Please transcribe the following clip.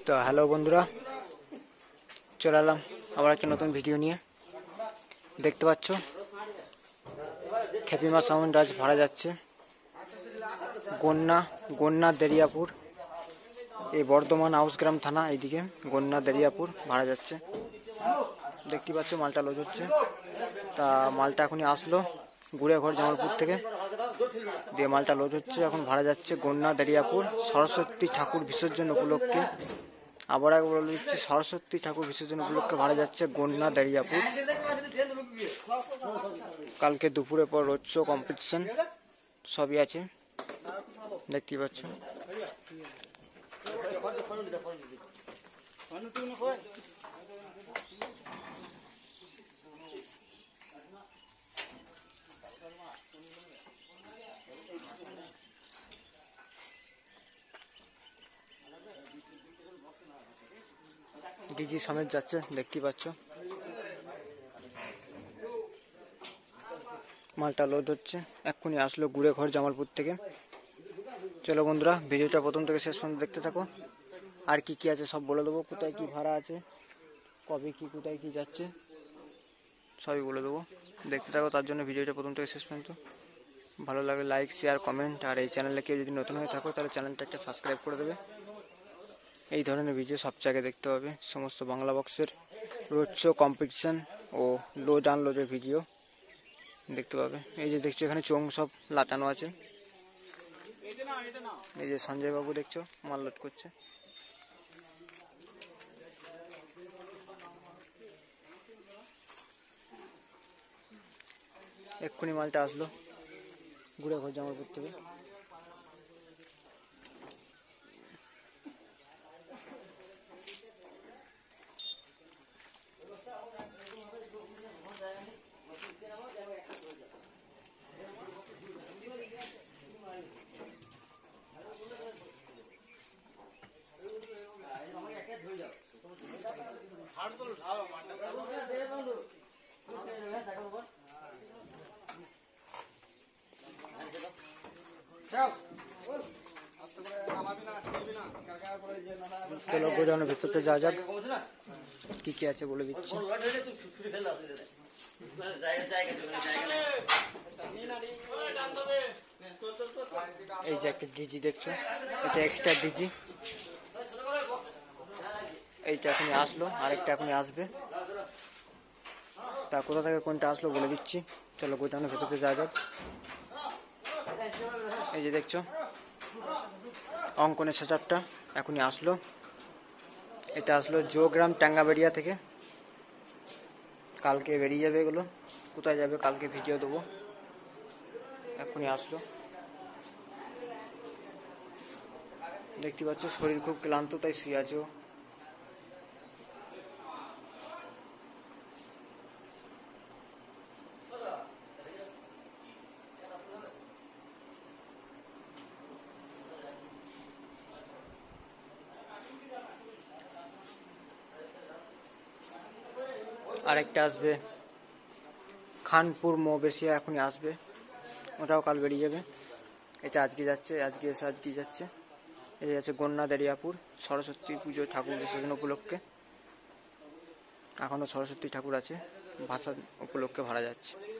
তো হ্যালো বন্ধুরা, চলে এলাম আবার একটা নতুন ভিডিও নিয়ে। দেখতে পাচ্ছ খেপিমা সাউন্ড আজ ভাড়া যাচ্ছে গন্না দেরিয়াপুর, এই বর্ধমান আউসগ্রাম থানা, এইদিকে গন্না দেরিয়াপুর ভাড়া যাচ্ছে। দেখতে পাচ্ছ মালটা লোড হচ্ছে। তা মালটা এখনই আসলো গুড়েঘর জামালপুর থেকে, দিয়ে মালটা লোড হচ্ছে, এখন ভাড়া যাচ্ছে গন্না দেরিয়াপুর সরস্বতী ঠাকুর বিসর্জন উপলক্ষে। আবার একবার বলে দিচ্ছি, সরস্বতী ঠাকুর বিসর্জন উপলক্ষে ভাড়া যাচ্ছে গন্না দেরিয়াপুর। কালকে দুপুরের পর রোড শো, কম্পিটিশন সবই আছে, দেখতেই পাচ্ছ। ডিজি সমেত যাচ্ছে, দেখতেই পাচ্ছ। মালটা লোড হচ্ছে, এক্ষুনি আসলো গুড়েঘর জামালপুর থেকে। চলো বন্ধুরা, ভিডিওটা প্রথম থেকে শেষ পর্যন্ত দেখতে থাকো। আর কি কি আছে সব বলে দেবো, কোথায় কি ভাড়া আছে, কবে কি কোথায় কি যাচ্ছে সবই বলে দেবো, দেখতে থাকো। তার জন্য ভিডিওটা প্রথম থেকে শেষ পর্যন্ত ভালো লাগলে লাইক, শেয়ার, কমেন্ট, আর এই চ্যানেলে কেউ যদি নতুন হয়ে থাকো তাহলে চ্যানেলটা একটা সাবস্ক্রাইব করে দেবে। এই ধরনের ভিডিও সবচেয়ে আগে দেখতে হবে সমস্ত বাংলা বক্সের রোড শো, কম্পিটিশন ও লোড আনলোডের ভিডিও দেখতে পাবে। এই যে দেখছো এখানে চোং সব লাটানো আছে, এই যে সঞ্জয় বাবু দেখছো মাল লোড করছে। এক্ষুনি মালটা আসলো গুড়েঘর জামালপুর থেকে। চলো গোডাউনের ভেতরটা যা যাক, কি কি আছে বলে দিচ্ছি। এই যে একটা ডিজি দেখছো, এটা এক্সট্রা ডিজি, এইটা এখনই আসলো, আরেকটা এখনই আসবে। তা কোথা থেকে কোনটা আসলো বলে দিচ্ছি। চলো গোডাউনের ভেতরটা যা যাক। এই যে দেখছো অঙ্কনের সেটআপটা এখনই আসলো, এটা আসলো জোগ্রাম ট্যাঙ্গাবেড়িয়া থেকে। কালকে বেরিয়ে যাবে এগুলো, কোথায় যাবে কালকে ভিডিও দেবো। এখনই আসলো, দেখতে পাচ্ছ শরীর খুব ক্লান্ত তাই শুয়ে আছে ও। আরেকটা আসবে খানপুর মোবেশিয়া, এখনই আসবে, ওটাও কাল বেরিয়ে যাবে। এটা আজকে যাচ্ছে, আজকে এসে আজকেই যাচ্ছে। এটা যাচ্ছে গন্না দেরিয়াপুর সরস্বতী পুজো ঠাকুর বিসর্জন উপলক্ষে। এখনও সরস্বতী ঠাকুর আছে, ভাষা উপলক্ষে ভাড়া যাচ্ছে।